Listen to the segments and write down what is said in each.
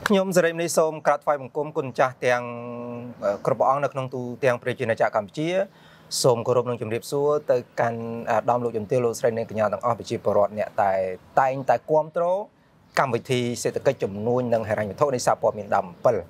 ខ្ញុំសេរីមនីសូមក្រាបថ្វាយបង្គំគុណចាស់ទាំងគ្រប់ព្រះអង្គនៅក្នុងទូទាំងប្រជាណាចក្រកម្ពុជាសូមគោរពនឹងជម្រាបសួរទៅកាន់អាដាមលោកជំទាវលោកស្រីនិងកញ្ញាទាំងអស់ប្រជាពលរដ្ឋអ្នកតែងតែគ្រប់គ្រងកម្មវិធីសេដ្ឋកិច្ចជំនួញនិងហិរញ្ញវត្ថុនៃសារព័ត៌មានដើម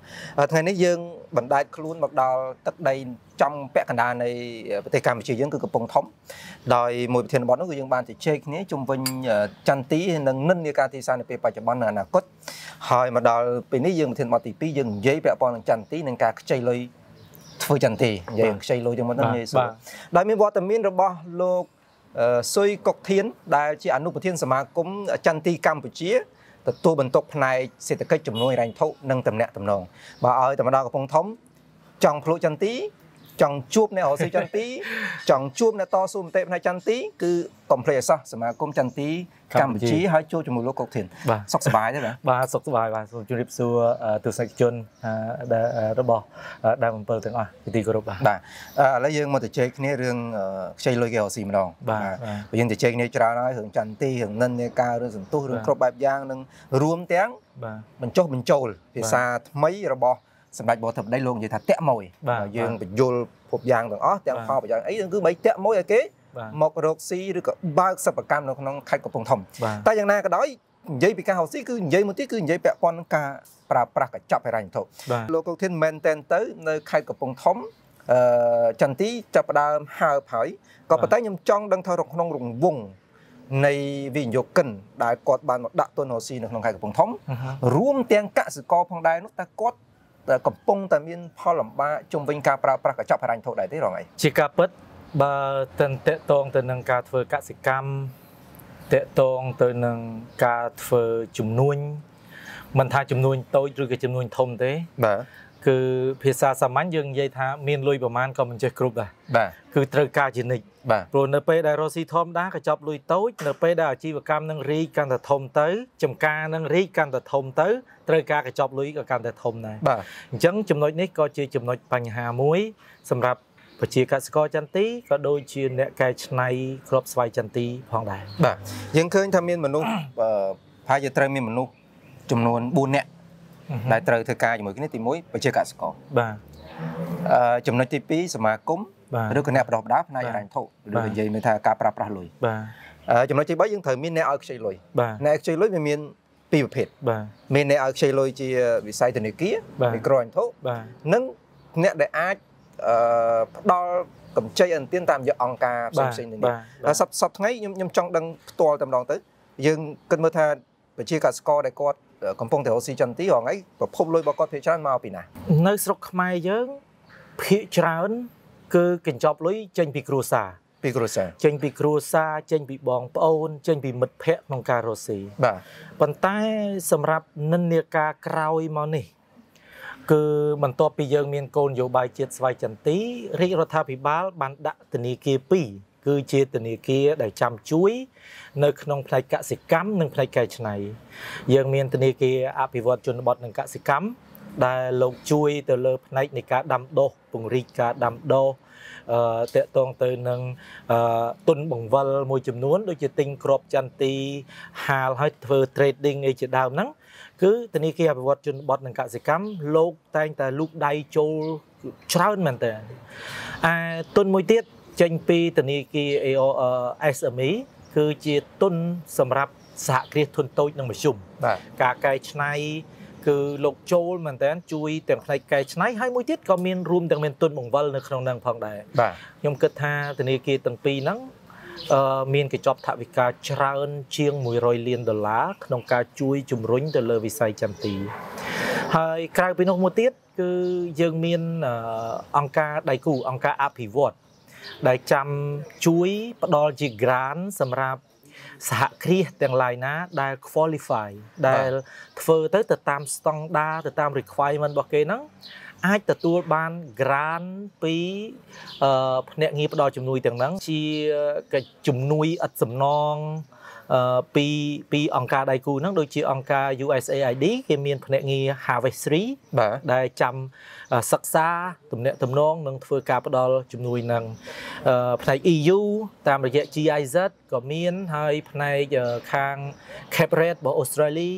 7ថ្ងៃនេះយើងបណ្ដែតខ្លួនមកដល់ទឹកដីចំពាក់កណ្ដាលនៃប្រទេសកម្ពុជាយើងគឺកំពង់ធំដោយមួយប្រធានបទនោះគឺយើងបានជជែកគ្នាជុំវិញចន្ទទីនិងនិន្នាការទីផ្សារនៅពេលបច្ចុប្បន្ននិងអនាគតហើយមកដល់ពេលនេះយើងប្រធានបទទី2យើងនិយាយពាក់ព័ន្ធនឹងចន្ទទីនិងការខ្ចីលុយធ្វើចន្ទទីនិយាយខ្ចីលុយទាំងមកហ្នឹងនិយាយសួរដោយមានវត្តមានរបស់លោកស៊ុយកុកធានដែលជាអនុប្រធានសមាគមចន្ទទីកម្ពុជាទទួលបន្ទុកផ្នែកសេដ្ឋកិច្ចជំនួយហិរញ្ញវត្ថុនិងតំណែងតំណងបើឲ្យតែម្ដងកំពង់ធំចង់ភ្លក់ចន្ទទីចង់ជួបអ្នករស់ស៊ីចន្ទទីចង់ជួបអ្នកតស៊ូមតិផ្នែកចន្ទទីគឺកុំភ្លេចអសោះសមាគមចន្ទទីកម្ពុជាហើយជួបជាមួយលោកកុកធានសុខសប្បាយទេបាទសុខសប្បាយបាទសូមជម្រាបសួរទស្សនិកជនរបស់ដើម7ទាំងអស់ពីទីគោរពបាទឥឡូវយើងមកទៅជែកគ្នារឿងខ្ចីលុយគេរស់ស៊ីម្ដងបាទយើងទៅជែកគ្នាច្រើនហើយរឿងចន្ទទីរឿងនិន្នាការរឿងសន្ទុះរឿងគ្រប់បែបយ៉ាងនិងរួមទាំងបញ្ចុះបញ្ចូលភាសាថ្មីរបស់សម្ដេចបរធិបតីលោកនិយាយថាតាក់មួយយើងបញ្យលគ្រប់យ៉ាងទាំងអស់ទាំងផលប្រយោជន៍អីគឺបីតាក់មួយឲ្យគេមករកស៊ីឬក៏បើកសិប្បកម្មនៅក្នុងខេត្តកំពង់ធំតែយ៉ាងណាក៏ដោយនិយាយពីការរកស៊ីគឺនិយាយមួយទៀតគឺនិយាយពាក់ព័ន្ធនឹងការប្រើប្រាស់កញ្ចប់ហិរញ្ញវត្ថុលោកកុកធានមែនតែនទៅនៅខេត្តកំពង់ធំចន្ទទីចាប់ផ្ដើមហើបហើយក៏ប៉ុន្តែខ្ញុំចង់ដឹងថាក្នុងរង្វង់នៃវិនិយោគិនដែលគាត់បានមកដាក់ទុនរកស៊ីនៅក្នុងខេត្តកំពង់ធំរួមទាំងកសិករផងដែរនោះតែគាត់កំពុងតែមានផលលំបាកជុំវិញការប្រើប្រាស់កញ្ចប់ហិរញ្ញវត្ថុដែរទេរងអីជាការពិតបើតេតងទៅនឹងការធ្វើកសិកម្មតេតងទៅនឹងការធ្វើជំនួញមិនថាជំនួញតូចឬក៏ជំនួញធំទេបាទគឺភាសាសាមញ្ញយើងនិយាយថាមានលុយប្រមាណក៏មិនចេះគ្រប់ដែរបាទគឺត្រូវការជានិច្ចព្រោះនៅពេលដែលរស់ស៊ីធម្មតាកញ្ចប់លុយតូចនៅពេលដែលអាជីវកម្មនឹងរីកកាន់តែធំទៅចំការនឹងរីកកាន់តែធំទៅត្រូវការកញ្ចប់លុយក៏កាន់តែធំដែរអញ្ចឹងចំណុចនេះក៏ជាចំណុចបញ្ហាមួយសម្រាប់ប្រជាកសិករចន្ទទីក៏ដូចជាអ្នកកែច្នៃគ្រាប់ស្វាយចន្ទទីផងដែរបាទយើងឃើញថាមានមនុស្សប្រហែលជាត្រូវមានមនុស្សចំនួន4នាក់ដែលត្រូវធ្វើការជាមួយគ្នាទី1ប្រជាកសិករបាទចំណុចទី2សមាគមឬក៏អ្នកបដោះបដាផ្នែកហិរញ្ញវត្ថុឬនិយាយមើលថាការប្រើប្រាស់លុយបាទចំណុចទី3យើងត្រូវមានអ្នកឲ្យខ្ចីលុយអ្នកខ្ចីលុយវាមានពីរប្រភេទបាទមានអ្នកឲ្យខ្ចីលុយជាវិស័យធនាគារមីក្រូហិរញ្ញវត្ថុនិងអ្នកដែលអាចផ្ដល់កម្ចីអន្តរាគមន៍តាមរយៈអង្គការផ្សេងៗនេះហើយសប្តាហ៍ថ្ងៃខ្ញុំចង់ដឹងផ្ទាល់តែម្ដងទៅយើងគិតមើលថាប្រជាកសិករដែលគាត់កំពុងតែរកស៊ីចន្ទទីរងថ្ងៃប្រភពលុយរបស់គាត់ភាគច្រើនមកពីណានៅស្រុកខ្មែរយើងភាគច្រើនគឺកញ្ចប់លុយចេញពីគ្រួសារចេញពីគ្រួសារចេញពីបងប្អូនចេញពីមិត្តភ័ក្តិក្នុងការរកស៊ីបាទប៉ុន្តែសម្រាប់និន្នាការក្រោយមកនេះគឺបន្ទាប់ពីយើងមានគោលនយោបាយជាតិស្វ័យចន្ទទីរាជរដ្ឋាភិបាលបានដាក់ធនាគារ2គឺជាធនាគារដែលចាំជួយនៅក្នុងផ្នែកកសិកម្មនិងផ្នែកកែច្នៃយើងមានធនាគារអភិវឌ្ឍជនបទនិងកសិកម្មដែលលោកជួយទៅលើផ្នែកនៃការដាំដុះពង្រីកការដាំដុះតេតងទៅនឹងទុនបង្វិលមួយចំនួនដូចជាទិញគ្រាប់ចន្ទទីហាលហើយធ្វើ trading អីជាដើមហ្នឹងគឺធនាគារអភិវឌ្ឍជនបទនិងកសិកម្មលោកតែងតែលូកដៃចូលច្រើនមែនតើទុនមួយទៀតចេញពីធនាគារ SME គឺជាទុនសម្រាប់សហគ្រាសធុនតូចនិងមធ្យមការកែច្នៃគឺលោកចូលមែនតើជួយទាំងផ្នែកកែច្នៃហើយមួយទៀតក៏មានរួមទាំងមានទុនបង្វិលនៅក្នុងនឹងផងដែរខ្ញុំគិតថាធនាគារទាំងពីរហ្នឹងមានកញ្ចប់ថវិកាច្រើនជាង$100 លានក្នុងការជួយជំរុញទៅលើវិស័យចន្ទទីហើយក្រៅពីនោះមួយទៀតគឺយើងមានអង្គការដៃគូអង្គការអភិវឌ្ឍដែលចាំជួយផ្ដល់ជា grant សម្រាប់សហគ្រាសទាំងឡាយណាដែល qualify ដែលធ្វើទៅតាមស្តង់ដារទៅតាម requirement របស់គេហ្នឹងអាចទទួលបាន grant ពីភ្នាក់ងារផ្ដល់ជំនួយទាំងហ្នឹងជាជំនួយឥតសំណងពីអង្គការដៃគូហ្នឹងដូចជាអង្គការ USAID គេមានភ្នាក់ងារ Harvestry ដែលចាំសិក្សាទំនាក់ទំនងនិងធ្វើការផ្ដល់ជំនួយនឹងផ្នែក EU តាមរយៈ GIZ ក៏មានហើយផ្នែកខាង Cape Red របស់អូស្ត្រាលី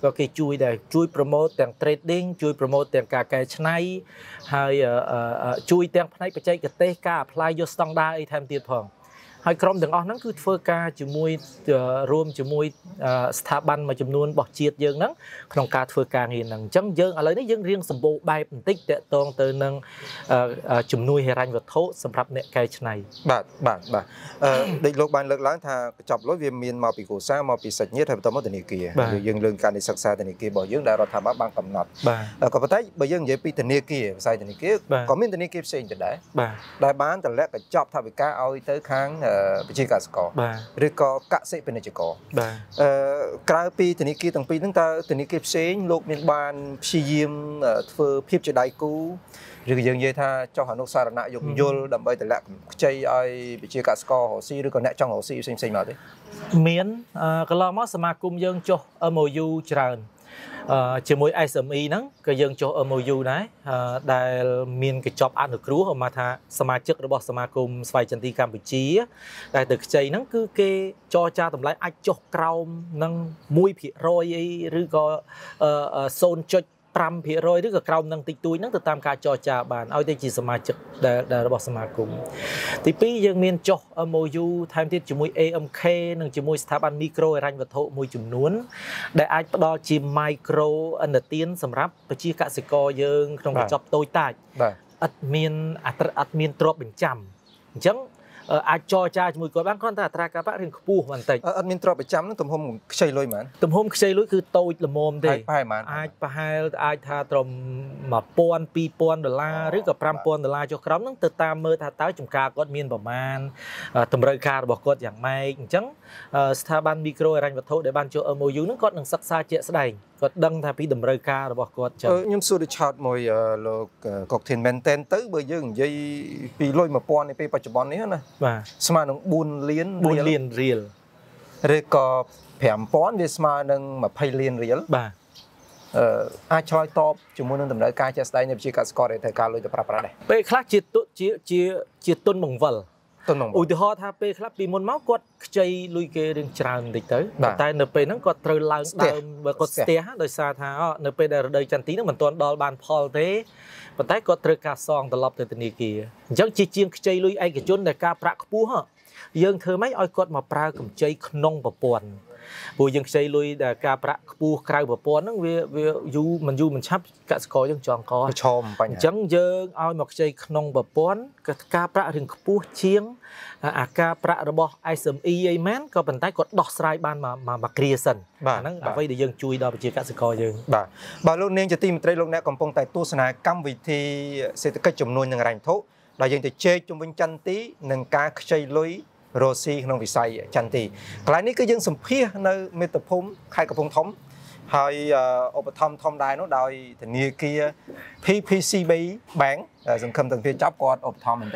ក៏គេជួយដែរជួយ promote ទាំង trading ជួយ promote ទាំងការកែច្នៃហើយជួយទាំងផ្នែកបច្ចេកទេសការ apply យកស្តង់ដារអីថែមទៀតផងហើយក្រុមទាំងអស់ហ្នឹងគឺធ្វើការជាមួយរួមជាមួយស្ថាប័នមួយចំនួនរបស់ជាតិយើងហ្នឹងក្នុងការធ្វើការងារហ្នឹងអញ្ចឹងយើងឥឡូវនេះយើងរៀងសម្បូរបែបបន្តិចតាក់ទងទៅនឹងជំនួយហិរញ្ញវត្ថុសម្រាប់អ្នកកែច្នៃបាទដូចលោកបានលើកឡើងថាកញ្ចប់លុយវាមានមកពីគ្រួសារមកពីសាច់ញាតិហើយបន្តមកធនាគារយើងលើកការសិក្សាធនាគាររបស់យើងដែលរដ្ឋាភិបាលបានកំណត់ក៏ប៉ុន្តែបើយើងនិយាយពីធនាគារវិស័យធនាគារក៏មានធនាគារផ្សេងទៀតដែរដែលបានតម្លាក់កញ្ចប់ថវិកាឲ្យទៅខាងប្រជាកសិករឬក៏កសិពាណិជ្ជករក្រៅពីធនាគារទាំងពីរហ្នឹងតើធនាគារផ្សេងលោកមានបានព្យាយាមធ្វើភាពជាដៃគូឬក៏យើងនិយាយថាចុះអនុសារណៈយកយល់ដើម្បីតម្លាក់ខ្ចីឲ្យប្រជាកសិកររស់ស៊ីឬក៏អ្នកចង់រស់ស៊ីផ្សេងៗមកទេមានកន្លងមកសមាគមយើងចុះ MOU ច្រើនជាមួយ SME ហ្នឹងក៏យើងចុះ MOU ដែរដែលមានកញ្ចប់អនុគ្រោះមកថាសមាជិករបស់សមាគមស្វ័យចន្ទីកម្ពុជាដែលទៅខ្ចីហ្នឹងគឺគេចរចាតម្លៃអាចចុះក្រោមនឹង1% អីឬក៏0.5% ឬក៏ក្រោមនឹងតិចតួចហ្នឹងទៅតាមការចរចាបានឲ្យតែជាសមាជិកដែលរបស់សមាគមទី2យើងមានចុះ MOU ថែមទៀតជាមួយ AMK និងជាមួយស្ថាប័នមីក្រូហិរញ្ញវត្ថុមួយចំនួនដែលអាចផ្ដល់ជា micro ឥណទានសម្រាប់ប្រជាកសិករយើងក្នុងកញ្ចប់តូចតាចអត់មានទ្រព្យបញ្ចាំអញ្ចឹងអាចចរចាជាមួយគាត់បានគ្រាន់តែអត្រាការប្រាក់រៀងខ្ពស់បន្តិចអត់មានទ្រព្យប្រចាំនឹងទំហំខ្ចីលុយហ្មងទំហំខ្ចីលុយគឺតូចល្មមទេអាចប្រហែលអាចថាត្រឹម$1,000-$2,000 ឬក៏$5,000ចុះក្រោមហ្នឹងទៅតាមមើលថាតើចំការគាត់មានប្រមាណតម្រូវការរបស់គាត់យ៉ាងម៉េចអញ្ចឹងស្ថាប័នមីក្រូហិរញ្ញវត្ថុដែលបានចូល MOU ហ្នឹងគាត់នឹងសិក្សាជាក់ស្ដែងគាត់ដឹងថាពីតម្រូវការរបស់គាត់ចឹងខ្ញុំសួរដូចឆោតមួយលោកកុកធីនមែនតែនទៅបើយើងនិយាយពីលុយ1000នៅពេលបច្ចុប្បន្ននេះណាបាទស្មើនឹង4លានរៀលឬក៏5000វាស្មើនឹង20លានរៀលបាទអាចឆ្លើយតបជាមួយនឹងតម្រូវការជាក់ស្ដែងនៃប្រជាកសិករដែលត្រូវការលុយទៅប្រើប្រាស់ដែរពេលខ្លះជាទុនបង្វិលឧទាហរណ៍ថាពេលខ្លះពីមុនមកគាត់ខ្ចីលុយគេរឿងច្រើនបន្តិចទៅតែនៅពេលហ្នឹងគាត់ត្រូវឡើងដើមបើគាត់ស្ទះដោយសារថានៅពេលដែលរដូវចន្ទទីហ្នឹងមិនទាន់ដល់បានផលទេប៉ុន្តែគាត់ត្រូវការសងត្រឡប់ទៅធនាគារអញ្ចឹងជាជាងខ្ចីលុយឯកជនដែលការប្រាក់ខ្ពស់យើងធ្វើម៉េចឲ្យគាត់មកប្រើកម្ចីក្នុងប្រព័ន្ធព្រោះយើងខ្ចីលុយដែលការប្រាក់ខ្ពស់ក្រៅប្រព័ន្ធហ្នឹងវាយូរមិនឆាប់កសិករយើងចងកប្រឈមបញ្ហាអញ្ចឹងយើងឲ្យមកខ្ចីក្នុងប្រព័ន្ធការប្រាក់រឿងខ្ពស់ជាងអាការប្រាក់របស់ SME អីមែនក៏ប៉ុន្តែគាត់ដោះស្រាយបានមកគ្រាសិនហ្នឹងអ្វីដែលយើងជួយដល់ប្រជាកសិករយើងបាទលោកនាងជាទីមេត្រីលោកអ្នកកំពុងតែទស្សនាកម្មវិធីសេដ្ឋកិច្ចជំនួញនឹងហិរញ្ញវត្ថុដែលយើងទៅជែកជំវិញចន្ទទីនឹងការខ្ចីលុយរស់ស៊ីក្នុងវិស័យចន្ទទីកន្លែងនេះគឺយើងសម្ភាសនៅមាតុភូមិខេត្តកំពង់ធំហើយឧបត្ថម្ភធំដែរនោះដោយធនាគារ PPCB Bank សង្ឃឹមទាំងពីចាប់គាត់ឧបត្ថម្ភមែនតើ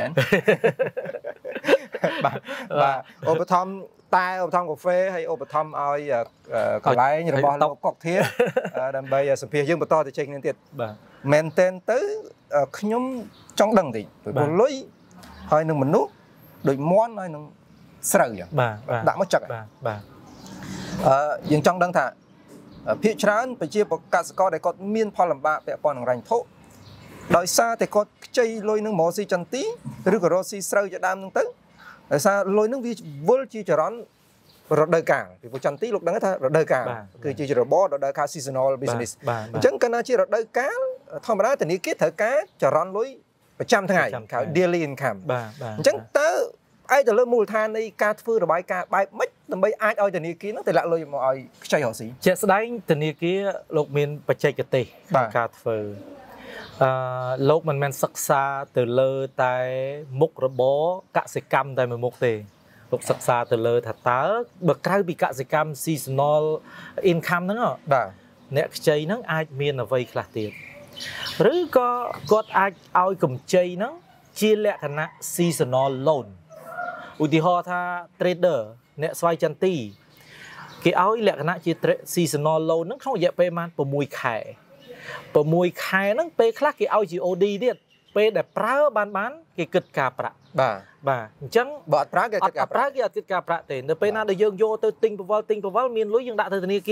បាទឧបត្ថម្ភតែឧបត្ថម្ភកាហ្វេហើយឧបត្ថម្ភឲ្យកន្លែងរបស់លោកកុកធាដើម្បីសម្ភាសយើងបន្តទៅជែកគ្នាទៀតបាទមែនតើទៅខ្ញុំចង់ដឹងតិចព្រោះលុយហើយនឹងមនុស្សដូចមន់ហើយនឹងស្រូវចឹងបាទដាក់មកចឹកបាទយើងចង់ដឹងថាភាគច្រើនប្រជាកសិករដែលគាត់មានផលលំបាកពាក់ព័ន្ធនឹងហិរញ្ញវត្ថុដោយសារតែគាត់ខ្ចីលុយនឹងមកស៊ីចន្ទទីឬក៏រកស៊ីស្រូវជាដើមហ្នឹងទៅដោយសារលុយហ្នឹងវាវិលជាចរន្តរដូវកាលពីចន្ទទីលោកដឹងថារដូវកាលគឺជារបររដូវកាល seasonal business អញ្ចឹងកាលណាជារដូវកាលធម្មតាធនាគារត្រូវការចរន្តលុយប្រចាំថ្ងៃហៅ daily income អញ្ចឹងតើឯទៅលើមូលដ្ឋាននៃការធ្វើរបាយការណ៍បែបម៉េចដើម្បីអាចឲ្យធនាគារនោះទៅលាក់លុយមកឲ្យខ្ចីរកស៊ីជាក់ស្ដែងធនាគារលោកមានបច្ចេកទេសក្នុងការធ្វើលោកមិនមែនសិក្សាទៅលើតែមុខរបរកសិកម្មតែមួយមុខទេលោកសិក្សាទៅលើថាតើបើក្រៅពីកសិកម្ម seasonal income ហ្នឹងបាទអ្នកខ្ចីហ្នឹងអាចមានអ្វីខ្លះទៀតឬក៏គាត់អាចឲ្យកម្ចីហ្នឹងជាលក្ខណៈ seasonal loan ឧទាហរណ៍ថា trader អ្នកស្វ័យចន្ទទីគេឲ្យលក្ខណៈជា seasonal loan ហ្នឹងក្នុងរយៈពេលប្រហែល6ខែហ្នឹងពេលខ្លះគេឲ្យជា OD ទៀតពេលដែលប្រើបានគេគិតការប្រាក់បាទអញ្ចឹងបើអត់ប្រើគេគិតការប្រាក់គេអត់គិតការប្រាក់ទេនៅពេលណាដែលយើងយកទៅទិញប្រវល់មានលុយយើងដាក់ទៅធនាគារវិញ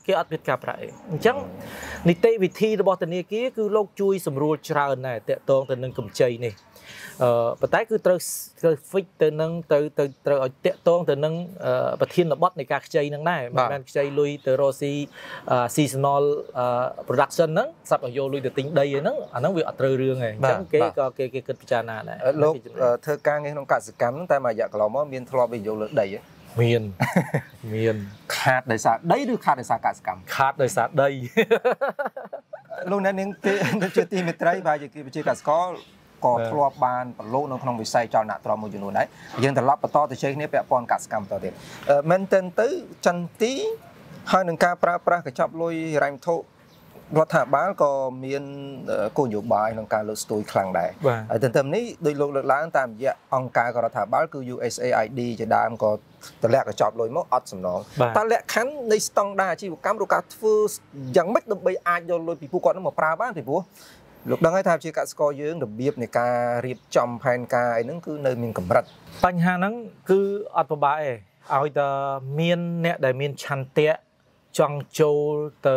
គេអត់មានការប្រាក់អីអញ្ចឹងនីតិវិធីរបស់ធនាគារគឺលោកជួយសម្រួលច្រើនដែរតាក់ទងទៅនឹងកម្ចីនេះប៉ុន្តែគឺត្រូវ fix ទៅនឹងត្រូវឲ្យតាក់ទងទៅនឹងប្រធានបទនៃការខ្ចីនឹងដែរមិនមែនខ្ចីលុយទៅរកស៊ី seasonal production ហ្នឹងសាប់ឲ្យយកលុយទៅទិញដីហ្នឹងអាហ្នឹងវាអត់ត្រូវរឿងទេអញ្ចឹងគេក៏គេគិតពិចារណាដែរលោកធ្វើការងារក្នុងកសិកម្មហ្នឹងតែមួយរយៈកន្លងមកមានធ្លាប់វិនិយោគលើដីមានខាតដោយសារដីឬខាតដោយសារកសិកម្មខាតដោយសារដីលោកអ្នកនាងជាទីមេត្រីបាទជាកសិករក៏ធ្លាប់បានប្រឡូកនៅក្នុងវិស័យចលនាទ្រាំមួយចំនួនដែរយើងត្រឡប់បន្តទៅជ័យគ្នាពាក់ព័ន្ធកសិកម្មបន្តទៀតមែនទែនទៅចន្ទីហើយនឹងការប្រើប្រាស់កញ្ចប់លុយហិរញ្ញវត្ថុរដ្ឋាភិបាលក៏មានគោលនយោបាយក្នុងការលើកស្ទួយខ្លាំងដែរហើយទន្ទឹមនេះដោយលោកលើកឡើងតាមរយៈអង្គការរដ្ឋាភិបាលគឺ USAID ជាដើមក៏តម្លាក់កញ្ចប់លុយមកអត់សំណងតើលក្ខខណ្ឌនៃស្តង់ដារអាជីវកម្មឬការធ្វើយ៉ាងម៉េចដើម្បីអាចយកលុយពីពួកគាត់នោះមកប្រើបានពីព្រោះលោកដឹងហើយថាជាកសិករយើងរបៀបនៃការរៀបចំផែនការអីហ្នឹងគឺនៅមានកម្រិតបញ្ហាហ្នឹងគឺអត់ពិបាកទេឲ្យតែមានអ្នកដែលមានឆន្ទៈចង់ចូលទៅ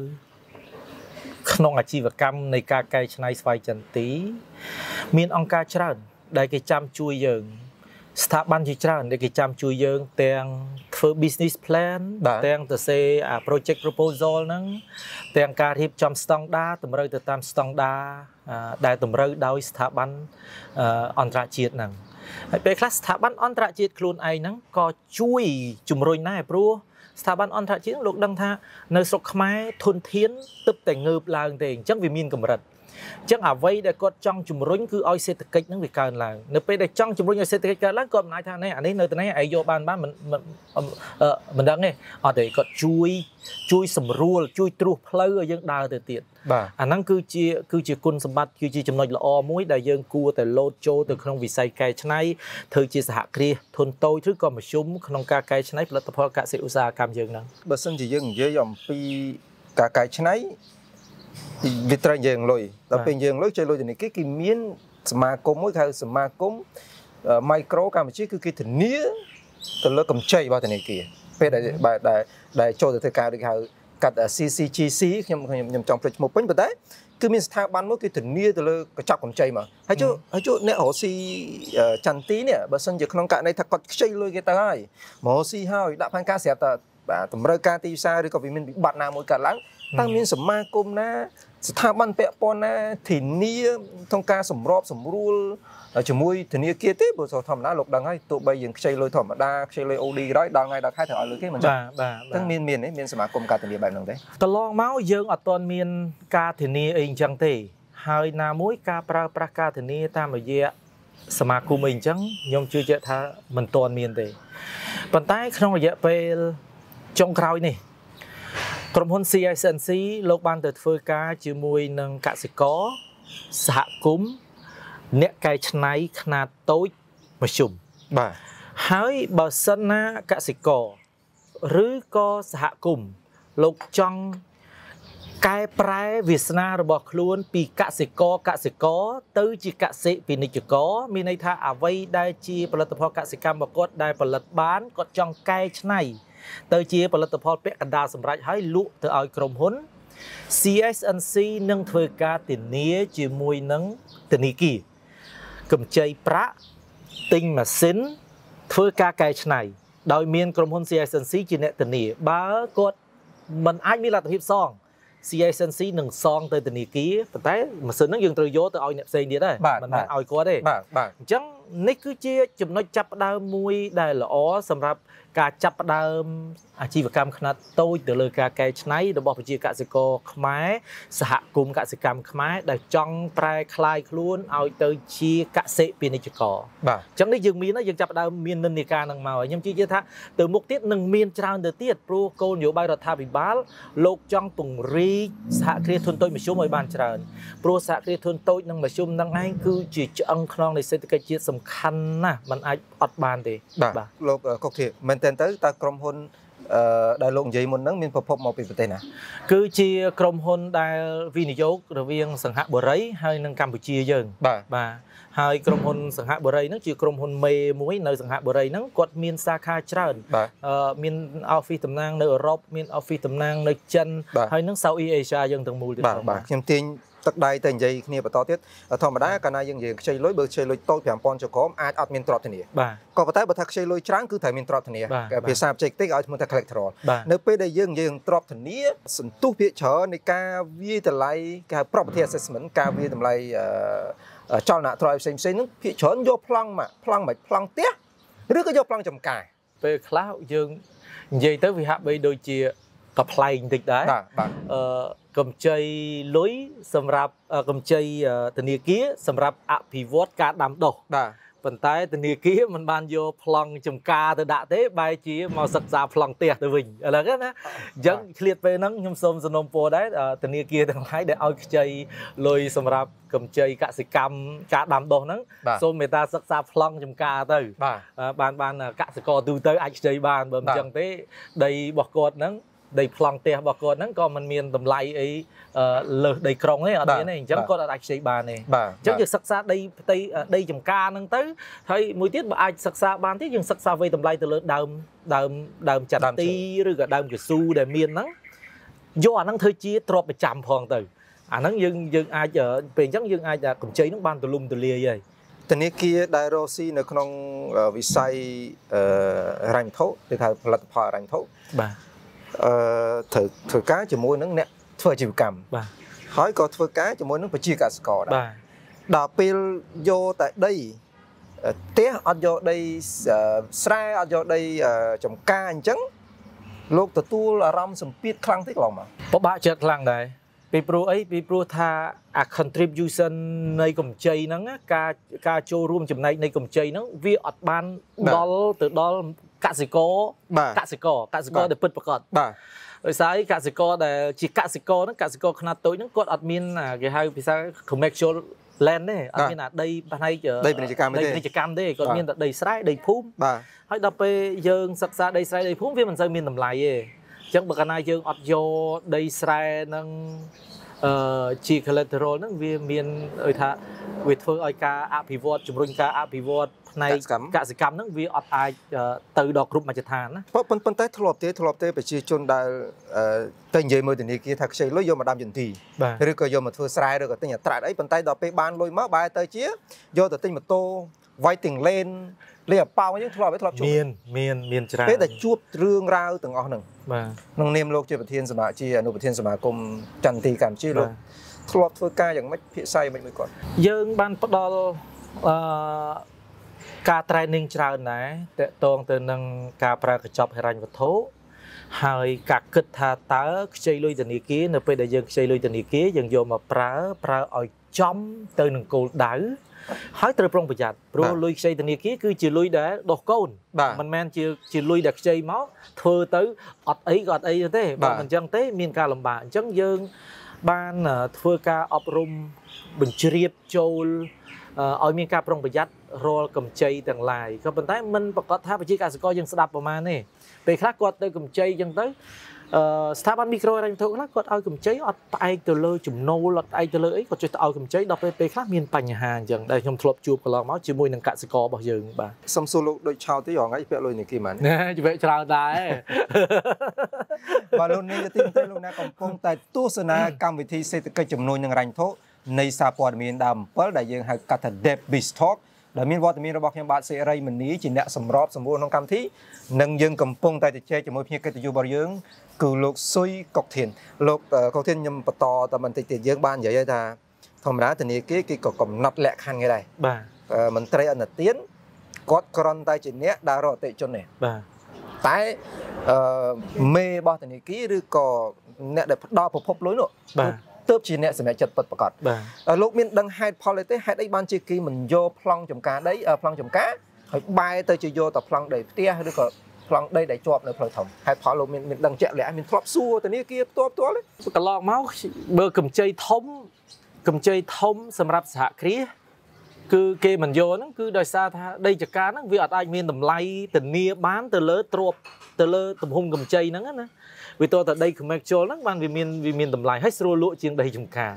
ក្នុងអាជីវកម្មនៃការកែច្នៃស្វ័យចន្ទីមានអង្គការច្រើនដែលគេចាំជួយយើងស្ថាប័នជាច្រើនដែលគេចាំជួយយើងទាំងធ្វើ business plan ទាំងទៅសេ project proposal ហ្នឹងទាំងការរៀបចំស្តង់ដារតម្រូវទៅតាមស្តង់ដារដែលតម្រូវដោយស្ថាប័នអន្តរជាតិហ្នឹងហើយពេលខ្លះស្ថាប័នអន្តរជាតិខ្លួនឯងហ្នឹងក៏ជួយជំរុញដែរព្រោះស្ថាប័នអន្តរជាតិលោកដឹងថានៅស្រុកខ្មែរធនធានទើបតែងើបឡើងទេអញ្ចឹងវាមានកម្រិតអញ្ចឹងអ្វីដែលគាត់ចង់ជំរុញគឺឲ្យសេដ្ឋកិច្ចហ្នឹងវាកើនឡើងនៅពេលដែលចង់ជំរុញឲ្យសេដ្ឋកិច្ចកើនឡើងគាត់មិនអាចថានេះអានេះនៅទីនេះឯងយកបានមិនដឹងទេអត់ទេគាត់ជួយសម្រួលជួយត្រួសផ្លូវឲ្យយើងដើរទៅទៀតអាហ្នឹងគឺជាគុណសម្បត្តិគឺជាចំណុចល្អមួយដែលយើងគួរតែលោតចូលទៅក្នុងវិស័យកែច្នៃធ្វើជាសហគ្រាសធុនតូចឬក៏មធ្យមក្នុងការកែច្នៃផលិតផលកសិឧស្សាហកម្មយើងហ្នឹងបើសិនជាយើងនិយាយអំពីការកែច្នៃវាត្រូវយើងលុយដល់ពេលយើងលុយចេះលុយធនាគារគេមានសមាគមមួយហៅសមាគម micro កម្ពុជាគឺគេធានាទៅលើកម្ចីរបស់ធនាគារពេលដែលចូលទៅធ្វើការដូចហៅកាត់ CCGC ខ្ញុំចង់ភ្លេចឈ្មោះពេញប៉ុន្តែគឺមានស្ថាប័នមួយគេធានាទៅលើកញ្ចប់កម្ចីមកហើយចូលអ្នករកស៊ីចន្ទីនេះបើសិនជាក្នុងករណីថាគាត់ខ្ចីលុយគេទៅហើយមករកស៊ីហើយដាក់ផែនការស្រាប់តែតម្រូវការទីផ្សារឬក៏វាមានវិបត្តិណាមួយកើតឡើងតើមានសមាគមណាស្ថាប័នពាក់ព័ន្ធណាធានាក្នុងការសម្របសម្រួលជាមួយធនាគារទេព្រោះធម្មតាលោកដឹងហើយទោះបីយើងខ្ចីលុយធម្មតាខ្ចីលុយ OD ក្រោយដល់ថ្ងៃដល់ខែត្រូវឲ្យលុយគេមិនបាទទាំងមានសមាគមការធានាបែបហ្នឹងទេកន្លងមកយើងអត់ទាន់មានការធានាអីអញ្ចឹងទេហើយណាមួយការប្រើប្រាស់ការធានាតាមរយៈសមាគមអីអញ្ចឹងខ្ញុំជឿជាក់ថាមិនទាន់មានទេប៉ុន្តែក្នុងរយៈពេលចុងក្រោយនេះក្រុមហ៊ុន CISNC លោកបានទៅធ្វើការជាមួយនឹងកសិករសហគមន៍អ្នកកែច្នៃខ្នាតតូចមធ្យមបាទហើយបើសិនណាកសិករឬក៏សហគមន៍លោកចង់កែប្រែវាសនារបស់ខ្លួនពីកសិករទៅជាកសិពាណិជ្ជករមានន័យថាអ្វីដែលជាផលិតផលកសិកម្មរបស់គាត់ដែលផលិតបានគាត់ចង់កែច្នៃទៅជាផលិតផលពាក់កណ្ដាលសម្រាប់ឲ្យលក់ទៅឲ្យក្រុមហ៊ុន CSNC នឹងធ្វើការធានាជាមួយនឹងធនាគារកម្ចីប្រាក់ទិញម៉ាស៊ីនធ្វើការកែច្នៃដោយមានក្រុមហ៊ុន CSNC ជាអ្នកធានាបើគាត់មិនអាចមានលទ្ធភាពសង CSNC នឹងសងទៅធនាគារប៉ុន្តែម៉ាស៊ីនហ្នឹងយើងត្រូវយកទៅឲ្យអ្នកផ្សេងទៀតដែរមិនមែនឲ្យគាត់ទេបាទអញ្ចឹងនេះគឺជាចំណុចចាប់ផ្ដើមមួយដែលល្អសម្រាប់ការចាប់ផ្ដើមអាជីវកម្មខ្នាតតូចទៅលើការកែច្នៃរបស់ប្រជាកសិករខ្មែរសហគមន៍កសិកម្មខ្មែរដែលចង់ប្រែក្លាយខ្លួនឲ្យទៅជាកសិពាណិជ្ជករបាទអញ្ចឹងនេះយើងចាប់ផ្ដើមមាននិន្នាការនឹងមកហើយខ្ញុំជឿថាទៅមុខទៀតនឹងមានច្រើនទៅទៀតព្រោះគោលនយោបាយរដ្ឋាភិបាលលោកចង់ពង្រីកសហគ្រាសធុនតូចមធ្យមឲ្យបានច្រើនព្រោះសហគ្រាសធុនតូចនិងមធ្យមនឹងឯងគឺជាឆ្អឹងខ្នងនៃសេដ្ឋកិច្ចជាតិសំខាន់ណាស់มันអាចអត់បានទេបាទលោកកុកធាមែនតើទៅក្រុមហ៊ុន đại lộ gì muốn nâng miền phổ một bị thế nào cứ chia krom hôn đài vi nhục rồi viên sẵn hạ bờ rấy hay nâng Campuchia dừng bà hai krom hôn sẵn hạ bờ rấy nó chia krom hôn mê muối nơi sẵn hạ bờ rấy nó quật miền sa kha trơn miền office tầm nang nơi Europe miền office tầm nang nơi chân hay nước South Asia dừng từng mùi bà nhầm tin tất đai tên gì kia bắt to tiết thằng mà đá cái này dừng gì chơi lối bờ chơi lối tôi phải pon cho có ai admin trọt thế này còn bắt tay bắt thắc chơi lối trắng cứ thấy miền trọt thế này cái phía sau chơi tích ở một thằng collector nếu bây giờ dừng dừng trọt thế này sân tu phía chợ này ca vi từ lại cái property assessment ca vi từ lại cho nạ trọi xem nó phía chợ nó vô plong tiếc rứa cái vô plong chầm cài về cloud dừng gì tới vì hạ bây đôi chia tập play tịch đấy cầm chơi lối sầm rạp cầm chơi tình yêu kia sầm rạp pivot cả đám đổ vận tải tình yêu kia mình ban vô plong chùm ca từ đã thế bài chỉ màu sắc ra plong tiệt từ mình là cái đó dẫn liệt về nắng nhom xôm sân nôm po đấy tình yêu kia thằng lái để ao chơi lối sầm rạp cầm chơi cả sự cam cả đám đổ nắng xôm người ta sắc ra plong chùm ca từ ban cả sự co từ tới anh chơi ban bơm chân thế đầy bọc cột nắng đầy plong tiệt bọc cột nắng còn mình miền tầm lại ấy lờ đầy krong ấy ở đây này chẳng có đại sĩ bà này chẳng được sắc xa đây chùm ca nâng tới thấy mỗi tiết mà ai sắc xa ban tiết nhưng sắc xa về tầm lại từ lớn đàm chặt ti rồi cả đàm cái su để miền nắng do nắng thời chia trộn bị chạm hoàng từ nắng dương ai chờ tiền chẳng dương ai cùng chơi nó ban từ lum từ lia vậy tình yêu kia đại rosiនៅក្នុងវិស័យរ៉ាញ់ធុទៅថាផលិតផលរ៉ាញ់ធុធ្វើការជាមួយនឹងអ្នកធ្វើអាជីវកម្មហើយក៏ធ្វើការជាមួយនឹងប្រជាកសិករដែរដល់ពេលយកតែដីផ្ទះអត់យកដីស្រែអត់យកដីចំការអញ្ចឹងលោកទទួលអារម្មណ៍សម្ពាធខ្លាំងតិចកន្លងមកពិបាកចិត្តខ្លាំងដែរពីព្រោះអីពីព្រោះថាអា contribution នៃកម្ចីហ្នឹងការចូលរួមចំណែកនៃកម្ចីហ្នឹងវាអត់បានដល់ទៅដល់កសិករដែលពិតប្រាកដដោយសារកសិករដែលជាកសិករហ្នឹងកសិករខ្នាតតូចហ្នឹងគាត់អត់មានគេហៅភាសា commercial land ទេអត់មានអាដីផ្នែកដីពាណិជ្ជកម្មទេគាត់មានតែដីស្រែដីភូមិហើយដល់ពេលយើងសិក្សាដីស្រែដីភូមិវាមិនសូវមានតម្លៃទេអញ្ចឹងបើកាលណាយើងអត់យកដីស្រែហ្នឹងជា collateral ហ្នឹងវាមានឲ្យថាវាធ្វើឲ្យការអភិវឌ្ឍជំរុញការអភិវឌ្ឍផ្នែកកសិកម្មហ្នឹងវាអត់អាចទៅដល់គ្រប់មជ្ឈដ្ឋានណាប៉ុន្តែធ្លាប់ទេប្រជាជនដែលទៅនិយាយមើលធនាគារថាខ្ចីលុយយកមកដាំយន្តទីឬក៏យកមកធ្វើស្រែឬក៏ទិញអត្រាតអីប៉ុន្តែដល់ពេលបានលុយមកបែរទៅជាយកទៅទិញម៉ូតូវាយទាំងលេនលេអាប៉ោអញ្ចឹងធ្លាប់ជួបមានច្រើនពេលដែលជួបរឿងរ៉ាវទាំងអស់ហ្នឹងក្នុងនាមលោកជាប្រធានសមាជាអនុប្រធានសមាគមចន្ទទីកម្ពុជាលោកធ្លាប់ធ្វើការយ៉ាងម៉េចភាសាយ៉ាងម៉េចមួយគាត់យើងបានផ្ដល់ការ training ច្រើនដែរតកតងទៅនឹងការប្រើកញ្ចប់ហិរញ្ញវត្ថុហើយការគិតថាតើខ្ចីលុយធនាគារនៅពេលដែលយើងខ្ចីលុយធនាគារយើងយកមកប្រើឲ្យចំទៅនឹងគោលដៅហើយត្រូវប្រុងប្រយ័ត្នព្រោះលុយខ្ចីធនាគារគឺជាលុយដែលដុសកូនមិនមែនជាលុយដែលខ្ចីមកធ្វើទៅអត់អីក៏អត់អីទេបើមិនអញ្ចឹងទេមានការលំបាកអញ្ចឹងយើងបានធ្វើការអប់រំបញ្ជ្រាបចូលឲ្យមានការប្រុងប្រយ័ត្នរាល់កម្ចីទាំងឡាយក៏ប៉ុន្តែមិនប្រកាសថាប្រជាកសិករយើងស្ដាប់ប្រមាណទេពេលខ្លះគាត់ទៅកម្ចីអញ្ចឹងទៅស្ថាប័នមីក្រូហិរញ្ញវត្ថុខ្លះគាត់ឲ្យកម្ចីអត់ផ្អែកទៅលើចំណូលអត់ផ្អែកទៅលើអីគាត់ចេះទៅឲ្យកម្ចីដល់ពេលខ្លះមានបញ្ហាអញ្ចឹងដែលខ្ញុំធ្លាប់ជួបកន្លងមកជាមួយនឹងកសិកររបស់យើងបាទសុំសួរលោកដូចឆោតទេរងថ្ងៃពាក់លុយនេះគេមែនជិះច្រើនដែរបាទលោកនេះទីទៅលោកណាកំពុងតែទស្សនាកម្មវិធីសេដ្ឋកិច្ចជំនួយនឹងហិរញ្ញវត្ថុនៃសារព័ត៌មានដើម7ដែលយើងហៅកាត់ថា Debt Biz Talk ដែលមានវត្តមានរបស់ខ្ញុំបាទសេរីមនីជាអ្នកសម្របសម្រួលក្នុងកម្មវិធីនិងយើងកំពុងតែជជែកជាមួយភ្ញៀវកិត្តិយសរបស់យើងគឺលោកស៊ុយកុកធានលោកកុកធានខ្ញុំបន្តតែបន្តិចទៀតយើងបាននិយាយថាធម្មតាធនាគារគេក៏កំណត់លក្ខខណ្ឌគេដែរបាទមន្ត្រីអនុទានគាត់គ្រាន់តែជាអ្នកដើររកអតិថិជនទេបាទតែមេរបស់ធនាគារឬក៏អ្នកដែលផ្ដល់ប្រភពលុយនោះបាទទើបជាអ្នកសម្រេចចិត្តពិតប្រាកដលោកមានដឹងហេតុផលទេហេតុអីបានជាគេមិនយកប្លង់ចំការដីប្លង់ចំការហើយបែរទៅជាយកតែប្លង់ដីផ្ទះឬក៏ប្លង់ដីដែលជាប់នៅផ្លូវធំហេតុផលលោកមានដឹងជាក់លាក់មានធ្លាប់សួរធនាគារផ្ទាល់ទេកន្លងមកបើកម្ចីធំសម្រាប់សហគ្រាស cứ kê mình vô nó cứ đòi xa tha đây chả cá nó vì ở ai miền tầm lay tình nia bán từ lỡ trộp từ lỡ tầm hung cầm chay nó á vì tôi tại đây không cho nó ban vì miền tầm lay hết xô lụa chiên đầy chùm cá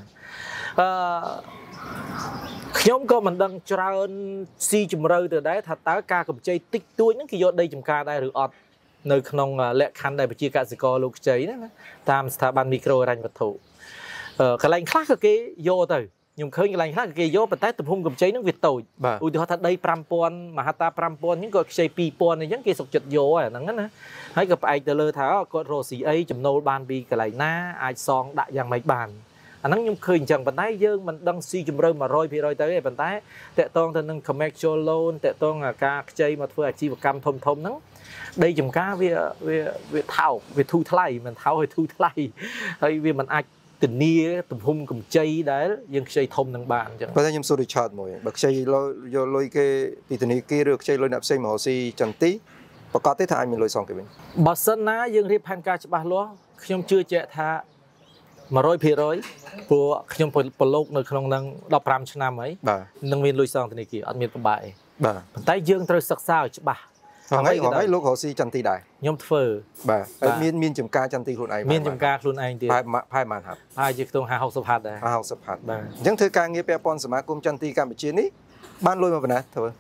nhóm có mình đang trao si chùm rơi từ đấy thật tá ca cầm chay tích tuổi những cái vô đây chùm cá đây được ọt nơi không lệ khăn đây phải chia cả sự co lục chay đó tam sථាban micro ranh vật thụ cái lạnh khác cái vô từ nhưng khơi cái lạnh khác cái vô bật tay tụm hung cầm cháy nó việt tồi ui thì họ thật đây pram pon mà hata pram pon những cái chơi pi pon này những cái sọc chật vô à nắng á hãy gặp ai từ lơ tháo có rô xì ấy chấm nô ban bi cái lạnh na ai song đại giang mấy bàn nắng nhưng khơi chẳng bật tay dương mình đang suy chấm rơi mà rồi thì rồi tới bật tay tệ tông thì nâng commercial loan tệ tông là ca chơi mà thôi chi và cam thôm thôm nắng đây chấm cá về thảo về thu thay mình thảo về thu thay hay vì mình ai tình nia tụm hung cùng chay đấy dân chay thông năng bàn chẳng. Bây giờ nhung số được chọn mồi bậc chay lôi cái bị tình nia kia được chay lôi nạp chay mà họ si chẳng tí và có tới thay mình lôi xong cái bên. Bát sân ná dân riêng hàng ca chụp lúa nhung chưa chạy tha mà rồi của nhung lục nơi trong năng đọc ram cho năm ấy. Năng miền lôi xong tình nia kia ăn miền của bài. Tay dương trời sắc sao chụp ngay lúc họ si chân ti đại nhóm phở miên chấm ca chân ti luôn anh miên chấm ca luôn anh thì phai màn hạt phai chỉ tông 20 hạt đấy 20 hạt những thứ ca nghe peponสมาคมchân ti Campuchia ní ban lôi mà vậy nè thôi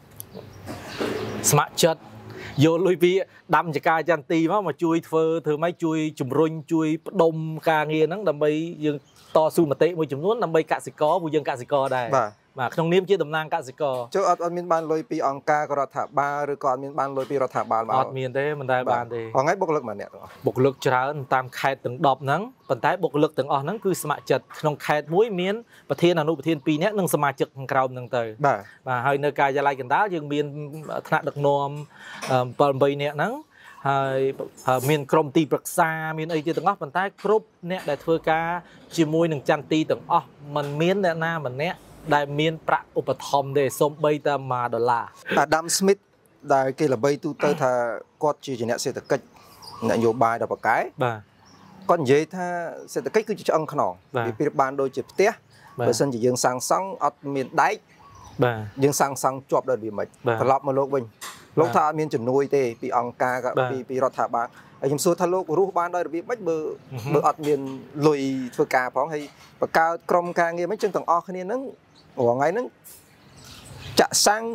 smart chất vô lôi pi đâm chỉ ca chân ti mà chui phở thử mấy chui chùm run chui đông ca nghe nắng đầm bay dương to su mà tệ môi chùm nuốt đầm bay cạ xì có vui dương cạ xì co đây mà trong niêm chia tầm nang cạ xì co chứ ở miền ban lôi pi ông ca có thả ba rồi còn miền ban lôi pi thả ba mà ở miền thế mình đây ban thì họ ngay bộc lực mà nè bộc lực cho tam khai từng đọp nắng phần tái bộc lực từng ở nắng cứ smart chật trong khai mũi miềnประเทศอนุประเทศปีนี้นึ่งสมาชิกของเราหนึ่งเตยvà hơi nơi cài gia laiกันđó dương miền thạnh đặc nôm phần bì nè nắng hơi miền krom ti bậc xa miền ấy chưa từng óc phần tái group nè để thưa ca chỉ môiนึ่งจันตีtừng óc mình miền nè na mình nè đại miềnประอุปธรรมđể xôm bay ta mà đô la Adam Smith đại kia là bay tu tơ thà quạt chỉ nè sẽ tự cách nè nhiều bài đọc cái còn vậy tha sẽ tự cách cứ cho ông khỏng vì ban đôi chụp té bởi sân chỉ dương sang sóng ở miền đáy dương sang sóng chọp đời bị mệt thật lọp mà lộc bình lộc tha miền chuẩn nuôi tê bị ông ca bị rót thả ba anh xưa tha lộc rú ban đôi bị bách bờ ở miền lùi phơi cà phóng hay và cao krom ca nghe mấy chân tầng o khi nắng ở ngay nắng chạ sang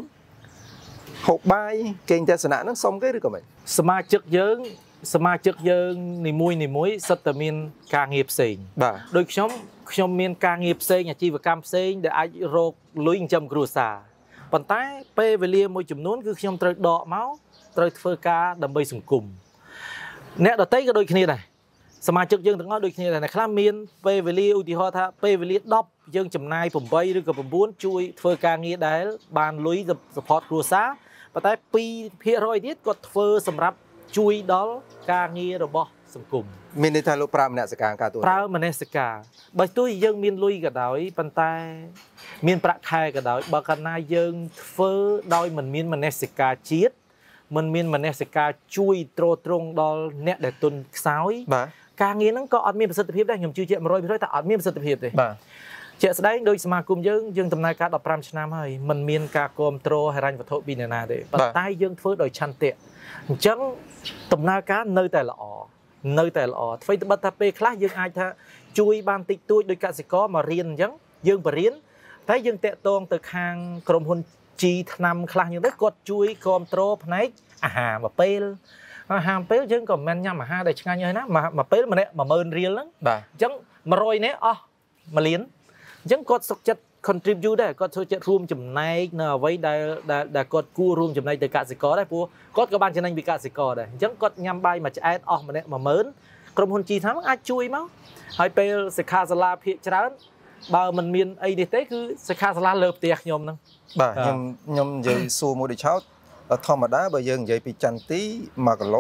hộp bay kênh ta sẵn nó xong cái được của mình สมาชิกយើងនីមួយសិតតែមានការងារផ្សេងដូចខ្ញុំមានការងារផ្សេងអាជីវកម្មផ្សេងដែលអាចរកលុយចិញ្ចឹមគ្រួសារប៉ុន្តែពេលវេលាមួយចំនួនគឺខ្ញុំត្រូវដកមកត្រូវធ្វើការដើម្បីសង្គមអ្នកដទៃក៏ដូចគ្នាដែរសមាជិកយើងទាំងអស់ដូចគ្នាដែរខ្លះមានពេលវេលាឧទាហរណ៍ថាពេលវេលា10យើងចំណាយ8ឬក៏9ជួយធ្វើការងារដែលបានលុយ support គ្រួសារប៉ុន្តែ 2% ទៀតគាត់ធ្វើសម្រាប់ជួយដល់ការងាររបស់សង្គមមានន័យថាលោកប្រើមនសិការការទូប្រើមនសិការបើទោះយើងមានលុយក៏ដោយប៉ុន្តែមានប្រាក់ខែក៏ដោយបើកាលណាយើងធ្វើដោយមិនមានមនសិការជាតិមិនមានមនសិការជួយទ្រទ្រង់ដល់អ្នកដែលទុនខ្សោយការងារហ្នឹងក៏អត់មានប្រសិទ្ធភាពដែរខ្ញុំជឿជាក់ 100% តែអត់មានប្រសិទ្ធភាពទេជាក់ស្ដែងដោយសមាគមយើងដំណើរការ15ឆ្នាំហើយមិនមានការគ្រប់គ្រងហិរញ្ញវត្ថុពីអ្នកណាទេប៉ុន្តែយើងធ្វើដោយឆន្ទៈអញ្ចឹងដំណើរការនៅតែល្អអ្វីត្បិតថាពេលខ្លះយើងអាចថាជួយបានតិចតួចដោយកសិករមករៀនអញ្ចឹងយើងបរៀនតែយើងតាក់ទងទៅខាងក្រុមហ៊ុនជីថ្នាំខ្លះអញ្ចឹងទៅគាត់ជួយគ្រប់គ្រងផ្នែកអាហារមួយពេលយើងក៏មិនញ៉ាំអាហារដែលឆ្ងាញ់ហើយណាមួយពេលម្នាក់ 10000 រៀលហ្នឹងអញ្ចឹង100នាក់អស់1លានអញ្ចឹងគាត់សុខចិត្ត contribute ដែរគាត់ចូលចិត្តរួមចំណែកនៅអ្វីដែលគាត់គួររួមចំណែកទៅកសិករដែរព្រោះគាត់ក៏បានចំណេញពីកសិករដែរអញ្ចឹងគាត់ញ៉ាំបាយមួយឆ្អែតអស់ម្នាក់ 10000 ក្រុមហ៊ុនជីថាអាចជួយមកហើយពេលសិក្ខាសាលាភាគច្រើនបើមិនមានអីនេះទេគឺសិក្ខាសាលាលើផ្ទះខ្ញុំហ្នឹងបាទខ្ញុំនិយាយសួរមួយដូចឆោតធម្មតាបើយើងនិយាយពីចន្ទទី1គីឡូ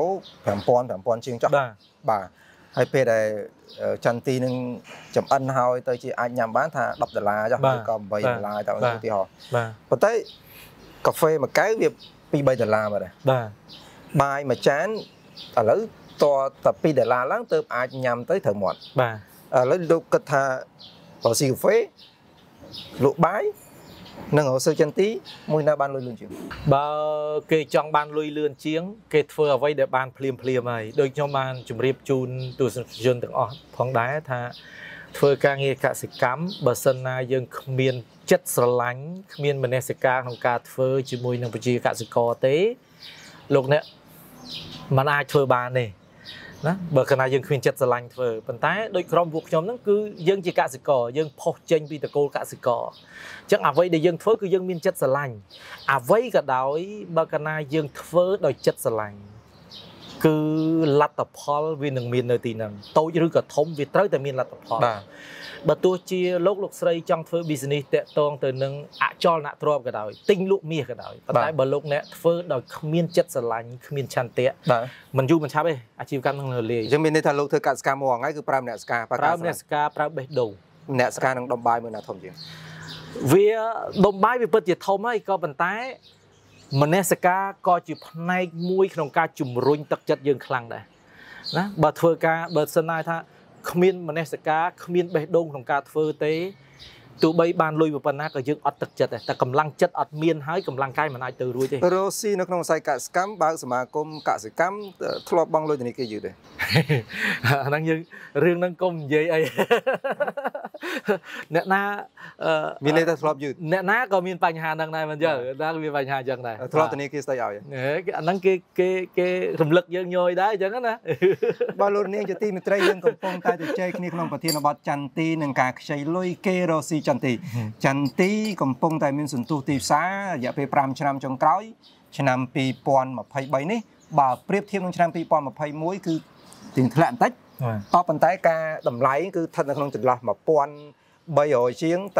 5000 ជាងចុះបាទហើយពេលដែលចន្ទទីនឹងចំអិនហើយទៅជាអាចញ៉ាំបានថា$10ចុះឬក៏$8ទៅឧទាហរណ៍ប៉ុន្តែកាហ្វេមួយកែវវា$2-3មកដែរបាទបាយមួយចានឥឡូវតតែ$2ឡើងទៅអាចញ៉ាំទៅត្រូវមាត់បាទឥឡូវលោកគិតថាបើស៊ីកាហ្វេលក់បាយ nâng hồ sơ chân tí mùi na ban lùi lươn chiếng bà kê chọn ban lùi lươn chiếng kê thưa ở vây để ban phliêm này đôi cho ban chùm riêng chun tù dân từng ọ phong đá tha thưa ca nghe cả sự cắm bà sân na dân miền chất sờ lánh miền mình sẽ ca không ca thưa chỉ mùi nâng chia cả sự co tế lúc nè mà ai thưa ban này đó bởi cái này dân khuyên chất sờ lánh thưa phần tái đôi trong vụ nhóm nó cứ dân chỉ cả sự cỏ dân phô tranh bị tờ cô cả sự cỏ chắc à vây để dân thưa cứ dân miền chất sờ lánh à vây cả đói bởi cái này dân thưa đòi chất sờ lánh cứ lát tập Paul vì nâng miền nơi tì nâng tôi rư cả thông vì tới tại miền lát tập Paul bà tôi chia lúc xây trong phơi business tệ toang từ nâng cho nạ trộm cái đó tinh lụa mía cái đó tại bà lúc nè phơi đòi miên chất sờ lạnh miên chăn tệ mình du mình chắp ấy chịu cam thằng lì chứ mình đây thằng lúc thưa cả ska mò ngay cứ pram nè ska pram bê đầu nè ska nâng đom bài mới là thông chứ vì đom bài vì bớt nhiệt thông ấy có bàn tay mình nè ska coi chụp này mũiក្នុងការជំរុញទឹកចិត្តយើងខ្លាំងដែរណាបើធ្វើការបើសិនណាថាគ្មានមនសិការគ្មានបេះដូងក្នុងការធ្វើទេទោះបីបានលុយប៉ុណ្ណាក៏យើងអត់ទឹកចិត្តដែរតែកម្លាំងចិត្តអត់មានហើយកម្លាំងកាយមិនអាចទៅរួចទេរស់ស៊ីនៅក្នុងខ្សែកសិកម្មបើសមាគមកសិកម្មធ្លាប់បង់លុយធនាគារយឺតទេអាហ្នឹងយើងរឿងហ្នឹងកុំនិយាយអីអ្នកណាមានន័យថាធ្លាប់យឺតអ្នកណាក៏មានបញ្ហាហ្នឹងដែរមិនចឹងណាមានបញ្ហាអញ្ចឹងដែរធ្លាប់ធនាគារស្ដីឲ្យអាហ្នឹងគេរំលឹកយើងញយដែរអញ្ចឹងណាបើលោកនាងជាទីមេត្រីយើងកំពុងតែជជែកគ្នាក្នុងប្រធានបទចន្ទទីនឹងការខ្ចីលុយគេរស់ស៊ីចន្ទទីកំពុងតែមានសន្ទុះទីផ្សាររយៈពេល5ឆ្នាំចុងក្រោយឆ្នាំ2023នេះបើប្រៀបធៀបនឹងឆ្នាំ2021គឺទៀងធ្លាក់បន្តិចតប៉ុន្តែការតម្លៃគឺស្ថិតនៅក្នុងចន្លោះ1300ជាងទៅ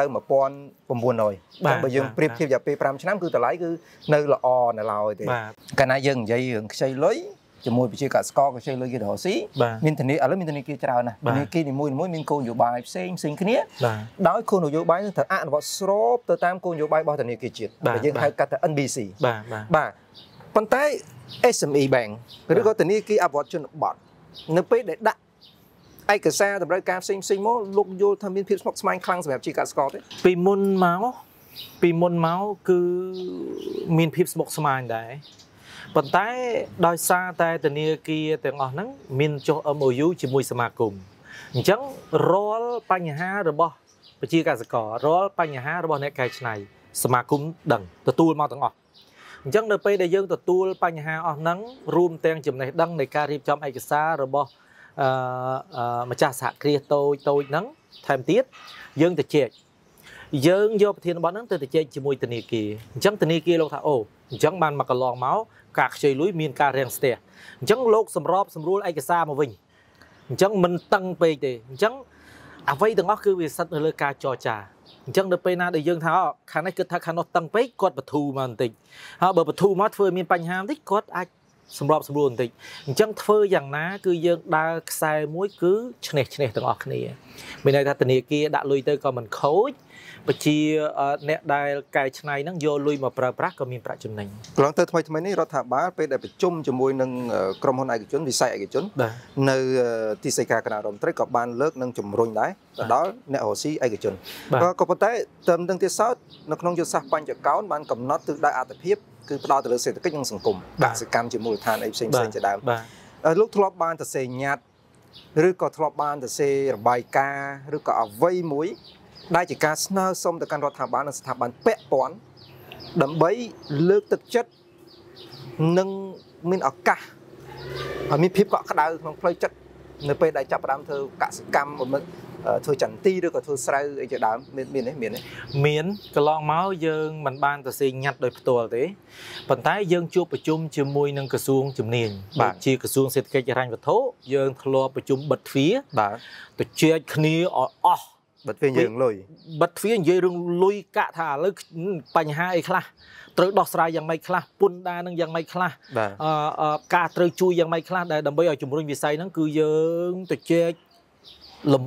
1900បើយើងប្រៀបធៀបរយៈពេល5ឆ្នាំគឺតម្លៃគឺនៅល្អនៅឡើយទេកាលណាយើងនិយាយរឿងខ្ចីលុយជាមួយវិជាកសិករខ្ចីលុយគេរស់ស៊ីមានធនាគារឥឡូវមានធនាគារច្រើនណាស់ធនាគារនីមួយៗមានគោលនយោបាយផ្សេងគ្នាដោយគោលនយោបាយនឹងត្រូវអនុវត្តស្របទៅតាមគោលនយោបាយរបស់ធនាគារជាតិដែលយើងហៅកាត់ថា NBC បាទប៉ុន្តែ SME Bank ឬក៏ធនាគារអភិវឌ្ឍជនបទនៅពេលដែលដាក់ឯកសារតម្រូវការផ្សេងមកលោកយល់ថាមានភាពស្មុគស្មាញខ្លាំងសម្រាប់ជាកសិករទេពីមុនមកគឺមានភាពស្មុគស្មាញដែរប៉ុន្តែដោយសារតែធនាគារទាំងអស់ហ្នឹងមានចុះ MOU ជាមួយសមាគមអញ្ចឹងរាល់បញ្ហារបស់ប្រជាកសិកររាល់បញ្ហារបស់អ្នកកែច្នៃសមាគមដឹងទទួលមកទាំងអស់អញ្ចឹងនៅពេលដែលយើងទទួលបញ្ហាអស់ហ្នឹងរួមទាំងចំណេះដឹងនៃការរៀបចំឯកសាររបស់ម្ចាស់សហគ្រាសតូចហ្នឹងថែមទៀតយើងទៅជែកយើងយកប្រធានបទហ្នឹងទៅជែកជាមួយធនាគារអញ្ចឹងធនាគារលោកថាអូអញ្ចឹងបានមកកន្លងមកការខ្ចីលុយមានការរាំងស្ទះអញ្ចឹងលោកសម្របសម្រួលឯកសារមកវិញអញ្ចឹងមិនតឹងពេកទេអញ្ចឹងអ្វីទាំងអស់គឺវាស្ថិតនៅលើការចរចាអញ្ចឹងនៅពេលណាដែលយើងថាខាងនេះគិតថាខាងនោះតឹងពេកគាត់បធូរមកបន្តិចហើយបើបធូរមកធ្វើមានបញ្ហាបន្តិចគាត់អាចសម្របសម្រួលបន្តិចអញ្ចឹងធ្វើយ៉ាងណាគឺយើងដើរខ្សែមួយគឺឈ្នះទាំងអស់គ្នាមានន័យថាធនាគារដាក់លុយទៅក៏មិនខូចប្រជាអ្នកដែលកែច្នៃហ្នឹងយកលុយមកប្រើប្រាស់ក៏មានប្រាក់ចំណេញកន្លងទៅថ្មីនេះរដ្ឋាភិបាលពេលដែលប្រជុំជាមួយនឹងក្រុមហ៊ុនឯកជនវិស័យឯកជននៅទីស្តីការគណៈរដ្ឋមន្ត្រីក៏បានលើកនឹងជំរុញដែរទៅដល់អ្នករស់ស៊ីឯកជនក៏ប៉ុន្តែត្រឹមនឹងទៀតសោតនៅក្នុងយុទ្ធសាស្ត្របញ្ចកោណបានកំណត់ទិសដៅអត្ថប្រយោជន៍គឺផ្ដោតទៅលើសេដ្ឋកិច្ចនិងសង្គមកសិកម្មជាមូលដ្ឋានអីផ្សេងជាដើមលោកធ្លាប់បានទៅសេញ៉ាត់ឬក៏ធ្លាប់បានទៅសេរបាយការណ៍ឬក៏អ្វីមួយដែលជាការស្នើសុំទៅកាន់រដ្ឋាភិបាលនិងស្ថាប័នពាក់ព័ន្ធដើម្បីលើកទឹកចិត្តនិងមានឱកាសឲ្យមានភាពកក់ក្ដៅក្នុងផ្លូវចិត្តនៅពេលដែលចាប់ផ្ដើមធ្វើកសិកម្មធ្វើចន្ទទីឬក៏ធ្វើស្រូវអីជាដើមមានកន្លងមកយើងមិនបានទៅសេញញ៉ាត់ដោយផ្ទាល់ទេប៉ុន្តែយើងជួបប្រជុំជាមួយនឹងក្រសួងជំនាញដូចជាក្រសួងសេដ្ឋកិច្ចហិរញ្ញវត្ថុយើងធ្លាប់ប្រជុំបិទទ្វារទៅជែកគ្នាអស់បិទទ្វារយើងលុយបិទទ្វារនិយាយរឿងលុយកាក់ថាឥឡូវបញ្ហាអីខ្លះត្រូវដោះស្រាយយ៉ាងម៉េចខ្លះពន្ធដារនឹងយ៉ាងម៉េចខ្លះការត្រូវជួយយ៉ាងម៉េចខ្លះដែលដើម្បីឲ្យជំរុញវិស័យហ្នឹងគឺយើងទៅជែកលំអិត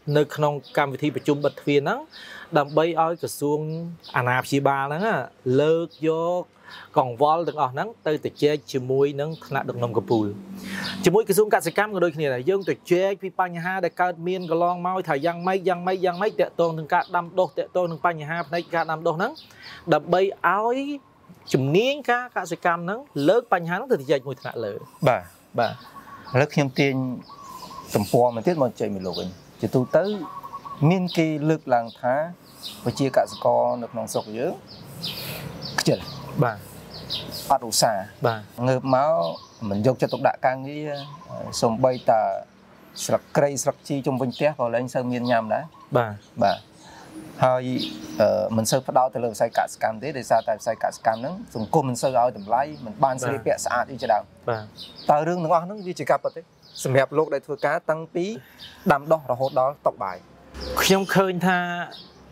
nơi trong cam vị thiประชุม bật phiền đó đầm bay oi cái xuống anh áp chi ba đó lơ vô còn vol từng ở nắng tới từ che chỉ mũi nắng nặng được nồng cặp bùi chỉ mũi cái xuống cả sợi cam của đôi khi này dương từ che phi pa nhà ha để cao miên cái lon mau thời gian mấy tệ tôn từng cả đâm đô tệ tôn từng pa nhà ha này cả đâm đô nắng đầm bay oi chùm niên cả sợi cam nắng lớn pa nhà ha từ từ che mũi nặng lỡ bà rất khiêm tiên tầm po mà tiết mà chạy mình lộ chỉ tu tới miên kỳ lực làng thá và chia cả con được nòng sọc dưới chật bà ăn đủ xả ngợp máu mình dùng cho tục đại càng nghĩ sông bay tà sặc cây sặc chi trong vinh té vào lên sơn miên nhầm đấy bà hơi mình sơ phát đau từ lời sai cả scam thế để sao tại sai cả scam nữa dùng cô mình sơ ao tầm lái mình ban sợi bẹ sạ đi cho đào tờ rương nó nó như chỉ cặp đấy sầm hẹp lục đại thua cá tăng pí đầm đo rồi hốt đó tọc bài không khơi tha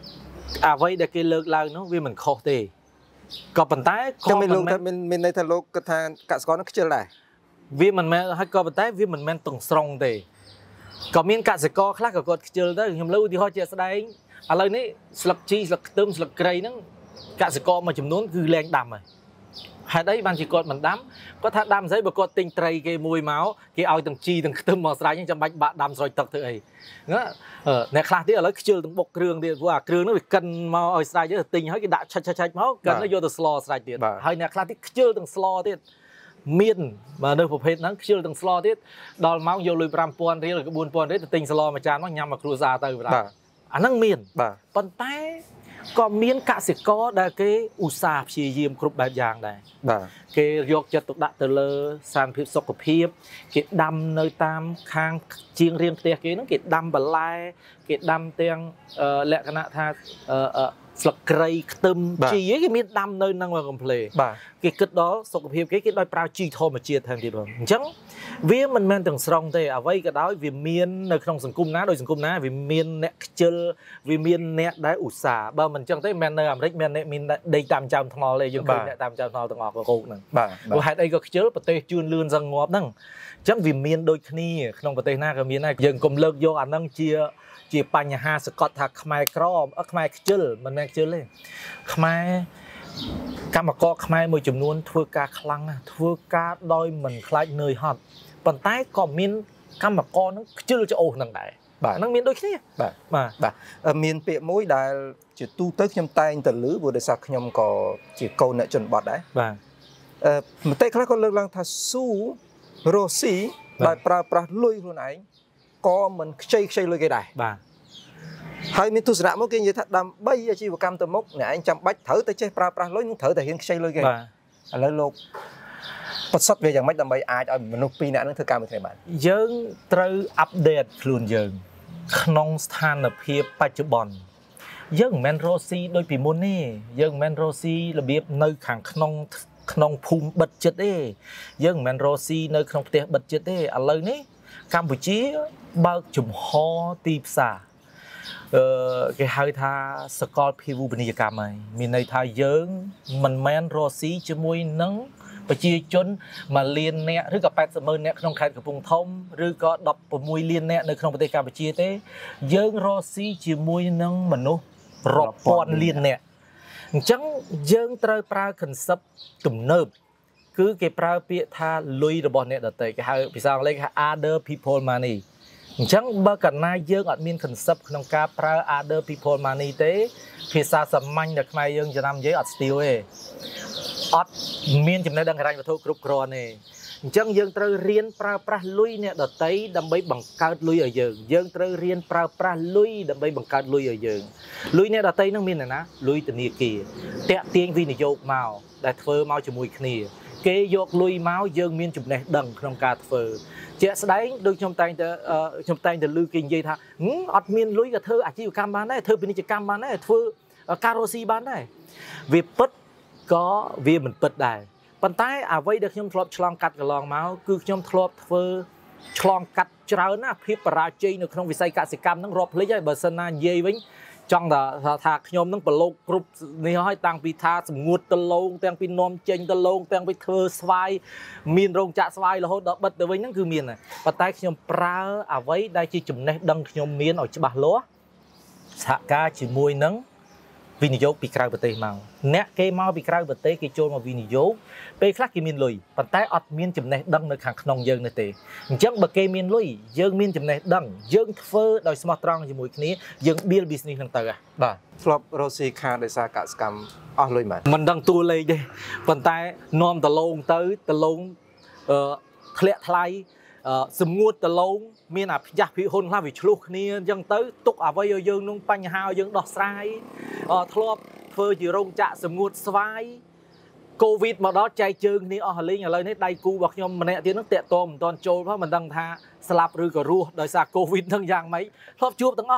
vậy để cái lược lao nó vì mình khó thì có bàn tay cho mình lục mình đây thằng lục cái thằng cả con nó chưa lại vì mình hay có bàn tay vì mình men từng strong thì có miếng cả con khác có chưa tới nhưng lâu thì họ chưa đây lời này sập chi sập tôm sập cây nó cả con mà chấm nón cứ len đầm rồi hai đấy ban chỉ còn mình đám có thà đâm giấy mà có tinh tray cái mùi máu cái ao từng chi từng tôm màu xanh nhưng trong bạch bạn đâm rồi tật tự ấy nữa này khác tí ở lấy chưa từng bọc kêu đi qua kêu nó bị cân màu ở xanh chứ tinh hết cái đạn chạch máu cân nó vô từ slow xanh tiền hai này khác tí chưa từng slow tiền miên mà nơi phục hết nó chưa từng slow tiền đòn máu vô lùi pram pon đi rồi cái buôn pon đấy từ tinh slow mà chán nó nhắm mà cua ra từ rồi anh năng miên còn tay có miếng cả sẽ có đây cái usa chỉ diêm group bài giang này cái yok cho tụt đặt từ lơ san phim sọc phim cái đâm nơi tam khang chiêng riêng tia cái nó cái đâm bờ lai cái đâm tiếng lẹ cái nạ tha sọc cây tôm chỉ cái miếng đâm nơi năng vào complete cái kết đó sọc phim cái đôi prao chi thôi mà chia thành gì rồi chẳng vì mình men từng strong thế à vậy cái đó vì miên nơi trong sừng cung ná đôi sừng cung ná vì miên nẹt chơi vì miên nẹt đáy usa bao mình chẳng thấy men nơi Amerik men nẹt miên đây tam trăm thò lên dương nẹt tam trăm thò từng ngọc của cô nè và hai đây có chơi bờ tây chuyên lươn răng ngọt nâng chẳng vì miên đôi khi trong bờ tây na cái miên này dừng cùng lợn vô anh nâng chia pa nhà ha Scott thạc Khmer Crom Khmer chơi mình men chơi lên Khmer các mà có Khmer môi chùm luôn thưa ca khăng thưa ca đôi mình khai nơi hot bàn tay còn miên các mà con nó chưa cho ổn thằng đại nó miên đôi khi mà miên bẹ mũi đại chỉ tu tới nhom tay từ lưới vừa để sạc nhom có chỉ câu nợ chuẩn bọt đấy mà tay khác con lơ lăng thà su rosi đại pra lui luôn ấy có mình chơi lui cái đài hai miền tu sạ mỗi cái như thật đam bay chỉ vào cam tôm mốc này anh chăm bách thử tới chơi pra lối những thử thể hiện chơi lui cái lấy lục bắt sắt vềอย่างmấy đam bay ai ở mình nộp pin này nó thưa cam thế bạn dương trừ update luôn dương nông sản ở phíaปัจจุบันdương men rosi đôi bị môn nè dương men rosi là biết nơi khang nông phum bật chết đấy dương men rosi nơi nông tiệt bật chết đấy ở lời ní Campuchia bao chùm ho tịp xả cái hai tha Scott Pivu bên nhà cam này mình này tha dương mình men rosi cho môi nắng và chia chốn mà liên nèឬក៏80,000អ្នកក្នុងខេត្តកំពង់ធំឬក៏16លានអ្នកនៅក្នុងប្រទេសកម្ពុជាទេយើងរកស៊ីជាមួយនឹងមនុស្សរាប់ពាន់លានអ្នកអញ្ចឹងយើងត្រូវប្រើ concept ទំនើបគឺគេប្រើពាក្យថាលុយរបស់អ្នកដទៃគេហៅភាសាអង់គ្លេសថា other people money អញ្ចឹងបើកាលណាយើងអត់មាន concept ក្នុងការប្រើ other people money ទេភាសាសាមញ្ញនៅខ្មែរយើងចំណាំនិយាយអត់ស្ទាវទេអត់មានចំណេះដឹងហិរញ្ញវត្ថុគ្រប់គ្រាន់ទេអញ្ចឹងយើងត្រូវរៀនប្រើប្រាស់លុយអ្នកដទៃដើម្បីបង្កើតលុយឲ្យយើងត្រូវរៀនប្រើប្រាស់លុយដើម្បីបង្កើតលុយឲ្យយើងលុយអ្នកដទៃនឹងមាននរណាលុយធនាគារតាក់ទាញវិនិយោគមកដែលធ្វើមកជាមួយគ្នាគេយកលុយមកយើងមានចំណេះដឹងក្នុងការធ្វើជាក់ស្ដែងដូចខ្ញុំតែងតែឮគេនិយាយថាអត់មានលុយក៏ធ្វើអាជីវកម្មបានដែរធ្វើពាណិជ្ជកម្មបានដែរធ្វើការរស់ស៊ីបានដែរវាពិតក៏វាមិនពិតដែរប៉ុន្តែអ្វីដែលខ្ញុំធ្លាប់ឆ្លងកាត់កន្លងមកគឺខ្ញុំធ្លាប់ធ្វើឆ្លងកាត់ច្រើនណាភាពបរាជ័យនៅក្នុងវិស័យកសិកម្មហ្នឹងរាប់ភ្លេចហើយបើសិនណានិយាយវិញ trong đó thà nhom nâng bờ lô group này hỏi tăng pi tha sầm ngụt tơ lông tăng pi nom chênh tơ lông tăng pi thơ svai miền rong chạ svai là hốt đó bật tới với những cứ miền này và tay nhom pra à với đây chỉ chùm này đăng nhom miền ở chỗ bà lúa xạ ca chỉ mùi nắng vì nhiều bị cào bờ tây màu nè cái mau bị cào bờ tây cái trôi mà vì nhiều pe khác cái miền lùi và tay ọt miền chùm này đăng nơi hàng nông dương nơi tề chẳng bờ cây miền lùi dương miền chùm này đăng dương phơ đòi smart strong chỉ mùi này dương build business hàng tờ bà flop Rosie Kha để xa cả scam lùi mà mình đăng tua lên đây và tay nom tờ lông tới tờ lông lẹ thay sum ngút tờ lông miền à giặc bị hôn la bị chluộc nia dân tới tục à với dương nung panh hao dương đọt sai thlop phơi chỉ rong chạ sum ngút svai covid mà đó chạy chương ni liên nhà lời nấy đầy cu bạc nhom mà nè tiếng nước tẹt tôm toàn trôiเพราะmình đăng tha slap rư cờ rùa đời xa covid thằng giang mấy thlop chuột thằng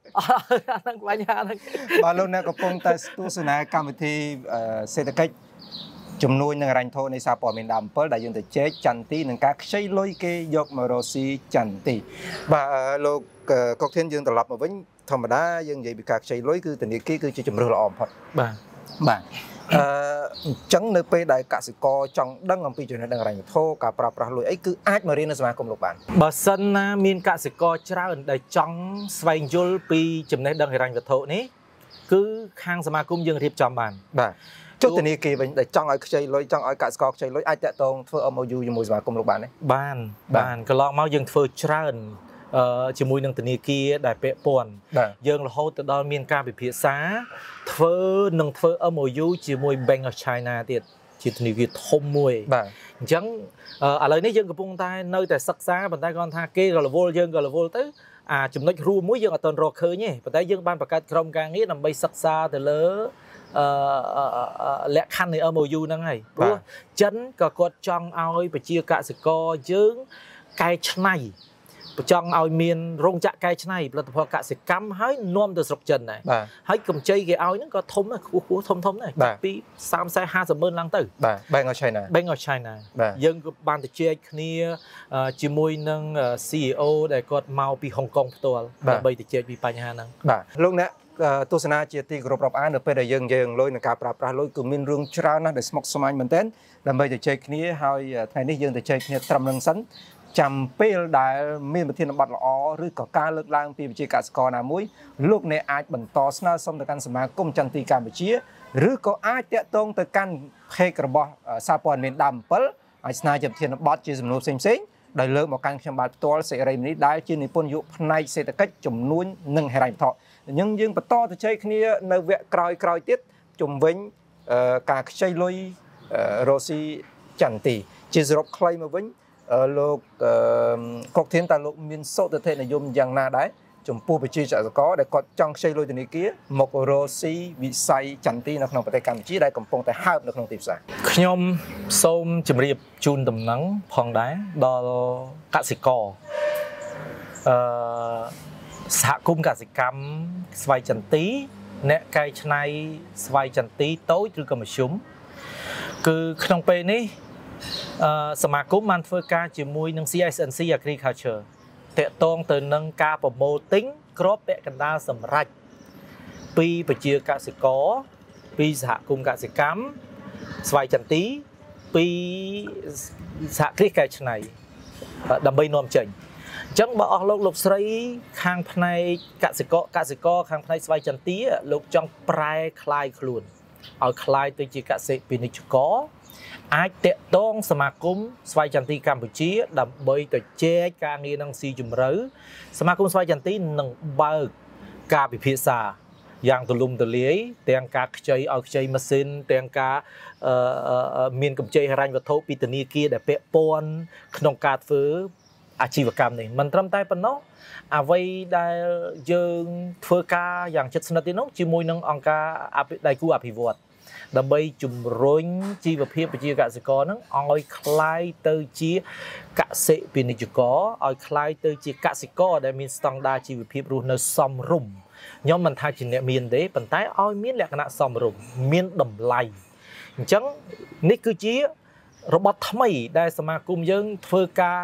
thằng panh hao thằng bà luôn nè có phong tay tu sửa này cam thì sẽ được cách chùm nuôi năng ranh thôในซาปอร์มินดามเปิลได้ยังแต่เจ๊จันตีหนึ่งการใช้ลอยเกยกมาโรซีจันตีบ่าโลกก็เทียนยังตลอดมาวิ่งธรรมดายังใหญ่bịการใช้ลอยคือแต่นี่คือจะจุ่มเรือละออมพอบ่าจังในปีใดกสิกรจังดังอำปีจุดนั้นดังรายโทกับปราบปราลุยไอ้คืออาจมาเรียนในสมาคมโลกบาลบ่ซันนะมีกสิกรเจ้าได้จังสวายยุลปีจุดนั้นดังรายโทนี้คือข้างสมาคมยังเรียบจำบานบ่าจุดนี้กี่เป็นแต่จังไอ้ใช้ลอยจังไอ้กสิกรใช้ลอยไอ้แต่ตรงเพื่อเอามาอยู่มวยสมาคมโลกบาลนี่บ้านก็ลองมายังเพื่อเจ้าจมูกนังตนีกีได้เปะปนยังเราแต่ตอนมีการไปพิษาเธอนังเธอเอามาอยู่จมูกแบงก์ไชน่าเดียดจิตนีกีทมมวยจังอะไรนี่ยังกับพงไทยnơiแต่ศึกษาบรรดาคนทาเกก็ละโวยังก็ละโวtớiจุดนักรู้มวยยังตอนรอเคยเนี่ยบรรดายังบ้านประกาศโครงการนี้นำไปศึกษาแต่เลและขั้นในเอามาอยู่นั่งไงเพราะจันก็กดจังเอาไปเชียร์กสิกรยืงไก่ชไนจังเอาเมียนรงจักไก่ชไนแล้วพอกสิกรรมให้นวมตัวสกจันไหนให้กำใจแกเอานั่นก็ทมนะคู่ทมนะปี3-50,000 ลังตื้อแบงก์ไชน่ายังก็บานตะเจี๊ยบนี่จิมวยนั่งCEO ได้กดเมาปีฮ่องกงตัวใบตะเจี๊ยบปีปัญหานั่งลูกเนี้ยตัวสนาเจติกรบรับอ่านไปได้ยังลอยในการปราบปรามลอยก็มีเรื่องชรานะได้สมัครสมัยเหมือนเต้นแต่ใบตะเจี๊ยบนี้ให้ไทยนี่ยังตะเจี๊ยบนี้ตรำลังสันจำเป็นได้มีประเทศบัตรอ๋อหรือก่อการเลือกตั้งปีวิจิกาสกอนามุ้ยลูกในอาจบรรทอสนาสมต่อการสมาคมจันทีการวิจิหรือก็อาจจะตรงต่อการเพกระบอกซาปอนเมนดัมเปิลอาจนาจะเทียนบัตรจีสมนุษย์เซ็งได้เลือกมาการขบัตรตัวเสรีนี้ได้จีนิพนธ์ยุในเศรษฐกิจจุ่มนุ่นหนึ่งให้ไรทอยังประต่อจะใช้คณีในเวกรอยติดจุ่มเว้นการใช้ลอยโรซีจันทีจีสรบใครมาเว้นโลกกอกเทียนแต่โลกมีโซเตเทนยมอย่างน่าได้จมปูไปจีจะก็ได้กดจังใช้ลอยตัวนี้กี้มกโรซีวิสัยจันทีนักนองปฏิกรรมจีได้กำปงแต่ห้าวนักนองติดสายขยมส้มจมเรียบจูนตำหนังพองได้ดอลกสิกรสหกุมกสิกรรมสวายจันทีเนไกชไนสวายจันทีโต้หรือกรรมชุมคือขนมเปนี้สมาคมมันเฟอร์การจิมวยนัง CISNC Agriculture เตะตรงเตินนังกาปโมติ้งครบเปะกันดาสำรัจปีปเจียกสิกรปีสหกุมกสิกรรมสวายจันทีปีสหคริกไกชไนดับเบิลนอมเจนจังบอกโลกหลบใส่ข้างในกสิกรข้างในสวายจันทีโลกจังปลายคลายคลุนเอาคลายตัวจีกสิปีนิจกรอาจเตะต้องสมาคมสวายจันทีกัมพูชีดับเบิลตัวเจ๊การเงินนังซีจุมรื้อสมาคมสวายจันทีหนึ่งเบิกกาปิพิษาอย่างตุลุมตุเลี้ยเตียงกาใจเอาใจมาซินเตียงกามีนกับใจรันวัตถุปีตนีกีแต่เปะปนขนมกาฟื้ออาชีวกรรมนี่มันทำได้ปะเนาะเอาไว้ได้ยังเฟื่อกาอย่างชัดสนัดที่น้องจิมวยนังองกาได้กู้อภิวัตดับเบิลจุ่มร้นจีบเพียบไปจีกสิกรนั้นเอาคลายเตอจีกสิปินิจุกรเอาคลายเตอจีกสิกรได้มีสตังดาจีบเพียบรู้ในซอมรุ่มย้อมมันทางจีเนี่ยมีนเดปันท้ายเอามีนแหลกขณะซอมรุ่มมีนดมไลจังนี่คือจีระบบทำไมได้สมาคมยังเฟื่อกา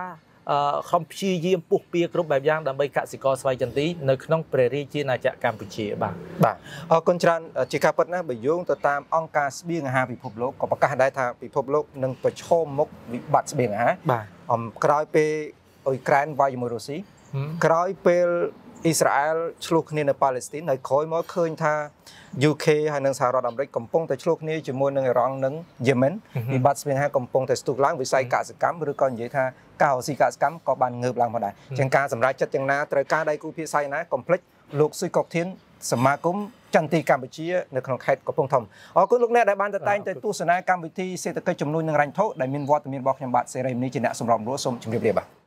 không chi diêm buộc bia group bài giang đã bay cạn sĩ co xoay chân tí nơi không prairie chi là chợ Campuchia bà con trăn chỉ cả bất na bởi dùng từ tam ông ca biên hà bị phục lốc có bậc cả đại thà bị phục lốc nâng phải chôm mốc bị bắt biên hà bà cõi pe Ukraine vay một Russia cõi pe Israel chluộc nên ở Palestine nơi khối mỗi khơi tha UK hay nâng Sài Gòn America cầm pông tại chluộc này chỉ muốn nâng Iran nâng Yemen bị bắt biên hà cầm pông tại sụt láng vì sai cả sự cám rồi còn vậy tha cao si cả sự cám có bàn ngược làng mà đại chẳng ca sầm ra chất chẳng na trời ca đây cũng phía sai na complex lục suy cọc thiên sầm ma cũngจันทีกัมพูชีในขนมไข่กับพงทมคุณลูกเนี่ยได้บ้านแต่ใต้แต่ตู้สนายกัมพูชีเศรษฐกิจจำนวนหนึ่งรันโทได้มีวอดมีบอกยามบัตรเสรีนี้จีน่าสมรองรู้สมจุดเรียบ